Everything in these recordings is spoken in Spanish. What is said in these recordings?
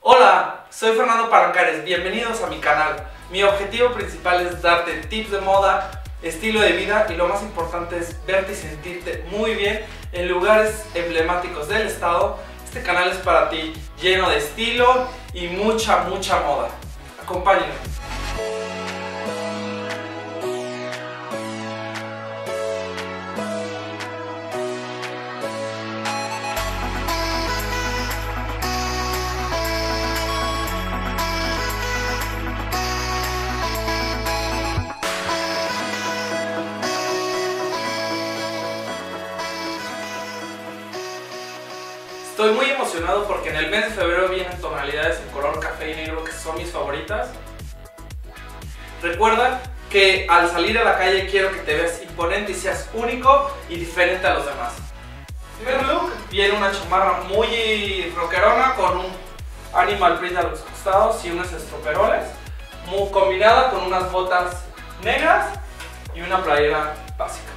Hola, soy Fernando Palancares, bienvenidos a mi canal. Mi objetivo principal es darte tips de moda, estilo de vida y lo más importante es verte y sentirte muy bien en lugares emblemáticos del estado. Este canal es para ti, lleno de estilo y mucha moda. Acompáñenme. Estoy muy emocionado porque en el mes de febrero vienen tonalidades en color café y negro que son mis favoritas. Recuerda que al salir a la calle quiero que te veas imponente y seas único y diferente a los demás. Primer look, viene una chamarra muy rockerona con un animal print a los costados y unos estroperoles, muy combinada con unas botas negras y una playera básica.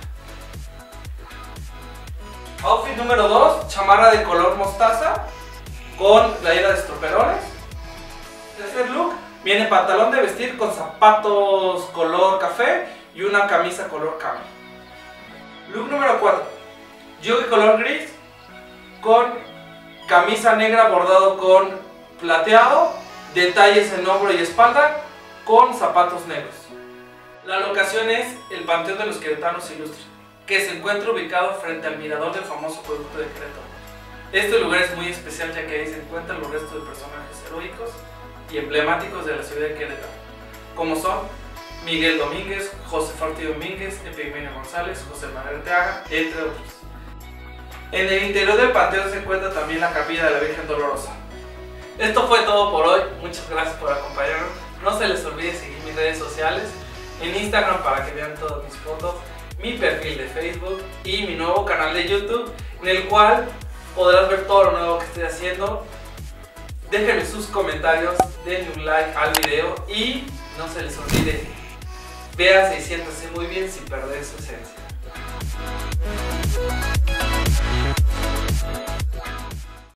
Outfit número 2, chamarra de color mostaza con playera de estroperoles. Tercer look, viene pantalón de vestir con zapatos color café y una camisa color cami. Look número 4, jogging color gris con camisa negra bordado con plateado, detalles en hombro y espalda con zapatos negros. La locación es el Panteón de los Queretanos Ilustres, que se encuentra ubicado frente al mirador del famoso acueducto de Querétaro. Este lugar es muy especial ya que ahí se encuentran los restos de personajes heroicos y emblemáticos de la ciudad de Querétaro, como son Miguel Domínguez, José Ortiz Domínguez, Epigmenio González, José Manuel Arteaga, entre otros. En el interior del panteón se encuentra también la capilla de la Virgen Dolorosa. Esto fue todo por hoy, muchas gracias por acompañarnos. No se les olvide seguir mis redes sociales, en Instagram para que vean todas mis fotos, mi perfil de Facebook y mi nuevo canal de YouTube, en el cual podrás ver todo lo nuevo que estoy haciendo. Déjenme sus comentarios, denle un like al video y no se les olvide, véanse y siéntanse muy bien sin perder su esencia.